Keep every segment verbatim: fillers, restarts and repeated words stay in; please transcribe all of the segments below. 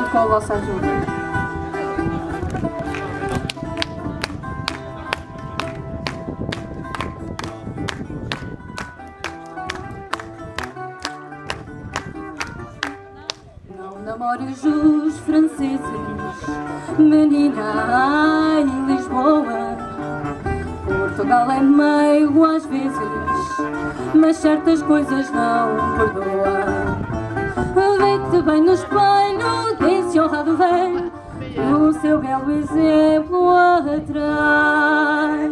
conto com a vossa ajuda. Namores os franceses, menina em Lisboa. Portugal é meio às vezes, mas certas coisas não perdoa. Vê-te bem no espelho desse honrado velho, o seu belo exemplo atrai.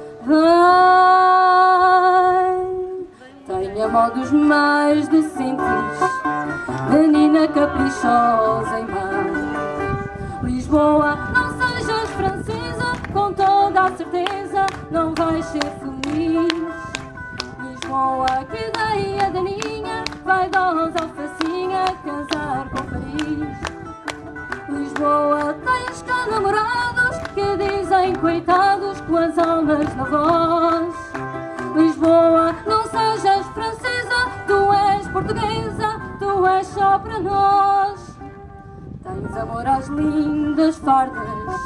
Tenha modos mais decentes, menina caprichosa e má. Lisboa, não sejas francesa, com toda a certeza não vais ser feliz. Lisboa, que ideia daninha, vaidosa alfacinha, casar com Paris. Lisboa, tens cá namorados que dizem coitados com as almas na voz. Lisboa, não sejas francesa, tu és portuguesa, tu és só para nós. Tens amor às lindas fardas,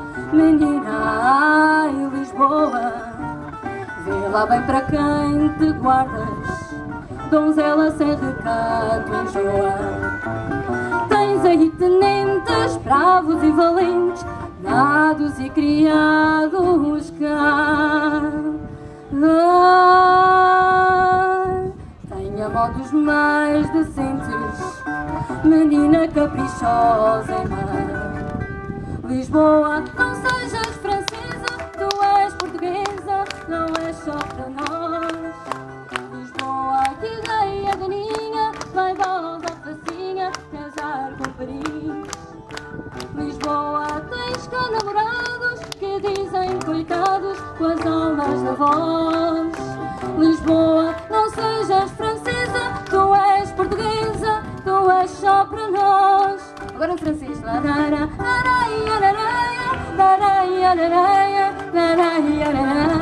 menina em Lisboa. Vê lá bem para quem te guardas, donzela sem recato enjoa. Tens aí tenentes, bravos e valentes, nados e criados cá. Ah, tenha modos mais decentes, menina caprichosa e má. Lisboa, não sejas francesa, tu és portuguesa, não és só para nós. Lisboa, que ideia daninha, vaidosa alfacinha, casar com Paris. Lisboa, tens cá namorados que dizem coitados com as almas na voz. Lisboa, não sejas francesa, tu és portuguesa, tu és só para nós. Agora em francês. Larara, araia, araia, araia, araia, araia, araia.